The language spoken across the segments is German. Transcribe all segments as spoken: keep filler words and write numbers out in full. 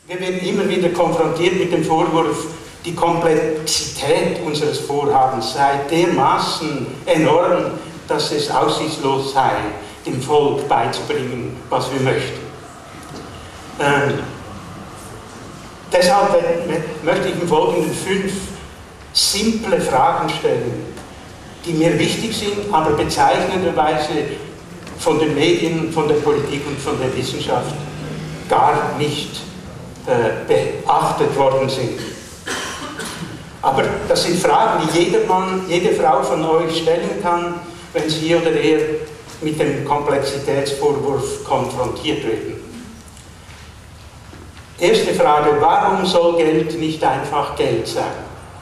Wir werden immer wieder konfrontiert mit dem Vorwurf, die Komplexität unseres Vorhabens sei dermaßen enorm, dass es aussichtslos sei, dem Volk beizubringen, was wir möchten. Ähm, deshalb möchte ich im Folgenden fünf simple Fragen stellen, die mir wichtig sind, aber bezeichnenderweise von den Medien, von der Politik und von der Wissenschaft gar nicht äh, beachtet worden sind. Aber das sind Fragen, die jeder Mann, jede Frau von euch stellen kann, wenn sie oder er mit dem Komplexitätsvorwurf konfrontiert werden. Erste Frage: Warum soll Geld nicht einfach Geld sein?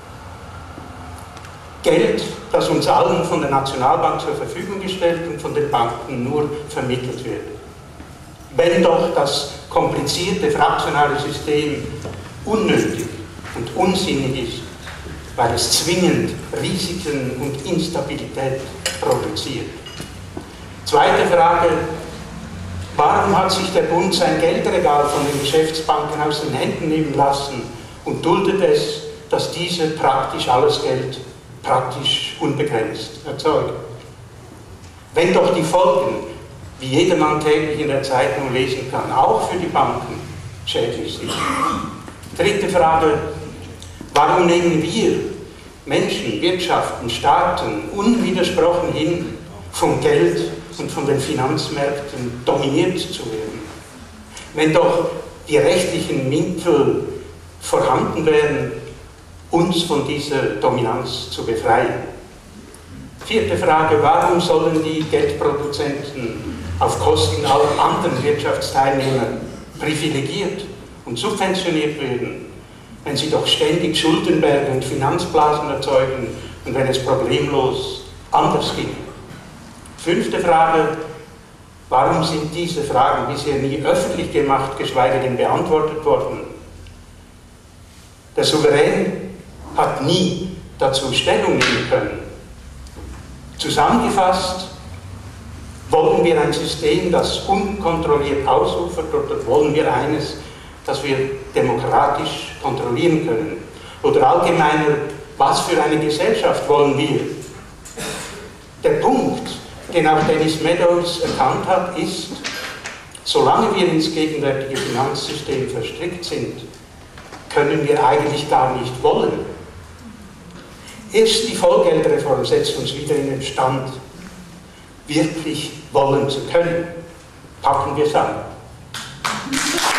Geld, das uns allen von der Nationalbank zur Verfügung gestellt und von den Banken nur vermittelt wird. Wenn doch das komplizierte fraktionale System unnötig und unsinnig ist, weil es zwingend Risiken und Instabilität produziert. Zweite Frage: Warum hat sich der Bund sein Geldregal von den Geschäftsbanken aus den Händen nehmen lassen und duldet es, dass diese praktisch alles Geld praktisch unbegrenzt erzeugen? Wenn doch die Folgen, wie jedermann täglich in der Zeitung lesen kann, auch für die Banken schädlich sind. Dritte Frage: Warum nehmen wir Menschen, Wirtschaften, Staaten unwidersprochen hin, vom Geld und von den Finanzmärkten dominiert zu werden? Wenn doch die rechtlichen Mittel vorhanden wären, uns von dieser Dominanz zu befreien. Vierte Frage: Warum sollen die Geldproduzenten auf Kosten aller anderen Wirtschaftsteilnehmer privilegiert und subventioniert werden, wenn sie doch ständig Schuldenberge und Finanzblasen erzeugen und wenn es problemlos anders ging? Fünfte Frage: Warum sind diese Fragen bisher nie öffentlich gemacht, geschweige denn beantwortet worden? Der Souverän hat nie dazu Stellung nehmen können. Zusammengefasst: Wollen wir ein System, das unkontrolliert ausufert, oder wollen wir eines, das wir demokratisch kontrollieren können? Oder allgemeiner: Was für eine Gesellschaft wollen wir? Der Punkt, den auch Dennis Meadows erkannt hat, ist: Solange wir ins gegenwärtige Finanzsystem verstrickt sind, können wir eigentlich gar nicht wollen. Erst die Vollgeldreform setzt uns wieder in den Stand, wirklich wollen zu können. Packen wir es an.